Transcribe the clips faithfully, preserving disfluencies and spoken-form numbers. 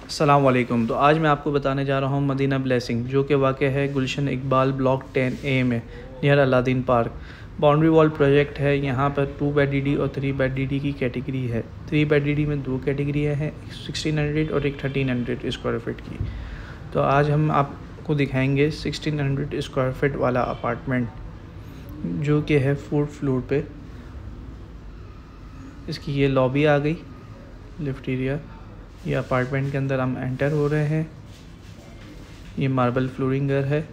अस्सलाम वालेकुम। तो आज मैं आपको बताने जा रहा हूँ मदीना ब्लेसिंग, जो कि वाक़ है Gulshan Iqbal block ten A में near Aladdin park. Boundary wall project है। यहाँ पर टू बेड डी डी और थ्री बेड डी डी की कैटेगरी है। थ्री बेड डी डी में दो कैटेगरियाँ हैं, एक सिक्सटीन हंड्रेड और एक थर्टीन हंड्रेड स्क्वायर फीट की। तो आज हम आपको दिखाएंगे सिक्सटीन हंड्रेड स्क्वायर फीट वाला अपार्टमेंट, जो कि है फोर्थ फ्लोर पे। इसकी ये लॉबी आ गई, लिफ्ट एरिया। ये अपार्टमेंट के अंदर हम एंटर हो रहे हैं। ये मार्बल फ्लोरिंग घर है।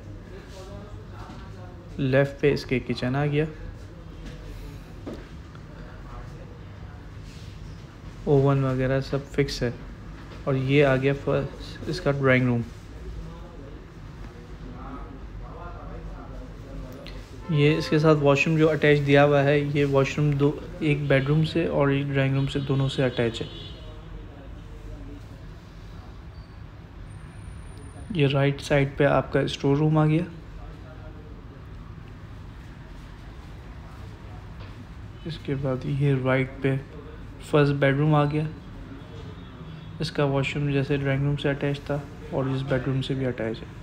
लेफ़्ट पे इसके किचन आ गया, ओवन वगैरह सब फिक्स है। और ये आ गया फर्स्ट इसका ड्राइंग रूम। ये इसके साथ वॉशरूम जो अटैच दिया हुआ है, ये वॉशरूम दो एक बेडरूम से और एक ड्राइंग रूम से दोनों से अटैच है। ये राइट साइड पे आपका स्टोर रूम आ गया। इसके बाद ये राइट पे फर्स्ट बेडरूम आ गया। इसका वॉशरूम जैसे ड्राइंग रूम से अटैच था और इस बेडरूम से भी अटैच है।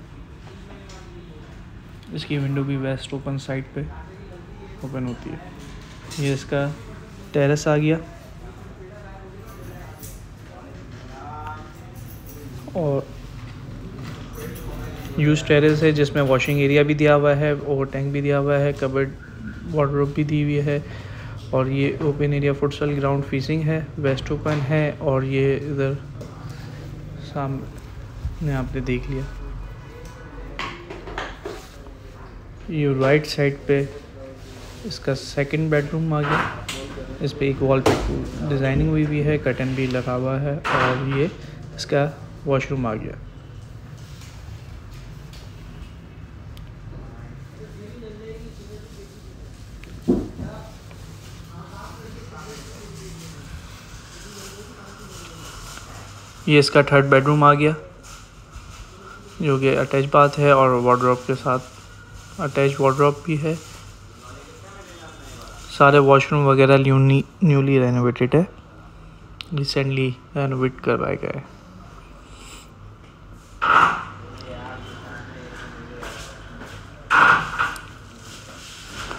इसकी विंडो भी वेस्ट ओपन साइड पे ओपन होती है। ये इसका टेरेस आ गया और यूज टेरेस है, जिसमें वॉशिंग एरिया भी दिया हुआ है, ओवर टैंक भी दिया हुआ है, कबर्ड वार्डरोब भी दी हुई है। और ये open area futsal ground facing है, वेस्ट ओपन है। और ये इधर सामने आपने देख लिया। ये राइट साइड पे इसका सेकंड बेडरूम आ गया। इस पे एक वॉल पे डिज़ाइनिंग हुई भी है, कर्टन भी लगा हुआ है। और ये इसका वॉशरूम आ गया। ये इसका थर्ड बेडरूम आ गया, जो कि अटैच बाथ है और वार्डरोब के साथ अटैच वार्डरोब भी है। सारे वॉशरूम वगैरह न्यूली न्यूली रेनोवेटेड है, रिसेंटली रेनोवेट करवाए गए।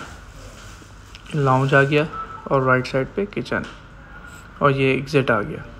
लाउंज आ गया और राइट साइड पे किचन और ये एग्जिट आ गया।